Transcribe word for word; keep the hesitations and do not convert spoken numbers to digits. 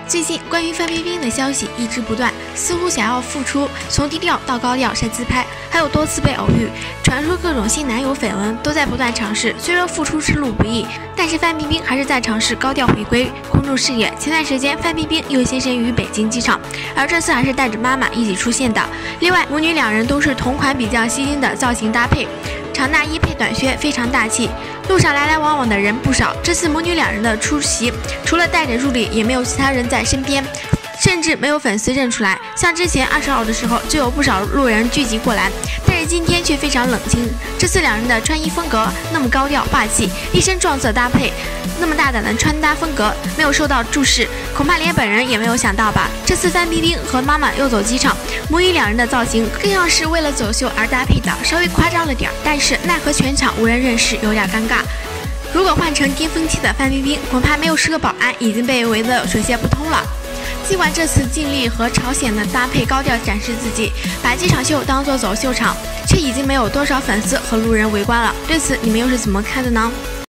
最近关于范冰冰的消息一直不断，似乎想要复出，从低调到高调晒自拍，还有多次被偶遇，传出各种新男友绯闻，都在不断尝试。虽说复出之路不易，但是范冰冰还是在尝试高调回归公众视野。前段时间，范冰冰又现身于北京机场，而这次还是带着妈妈一起出现的。另外，母女两人都是同款比较吸睛的造型搭配。 长大衣配短靴，非常大气。路上来来往往的人不少。这次母女两人的出席，除了带着助理，也没有其他人在身边，甚至没有粉丝认出来。像之前二十号的时候，就有不少路人聚集过来，但是今天却非常冷清。这次两人的穿衣风格那么高调霸气，一身撞色搭配，那么大胆的穿搭风格，没有受到注视，恐怕连本人也没有想到吧。这次范冰冰和妈妈又走机场。 母女两人的造型更像是为了走秀而搭配的，稍微夸张了点，但是奈何全场无人认识，有点尴尬。如果换成巅峰期的范冰冰，恐怕没有十个保安已经被围得水泄不通了。尽管这次尽力和朝鲜的搭配高调展示自己，把机场秀当作走秀场，却已经没有多少粉丝和路人围观了。对此，你们又是怎么看的呢？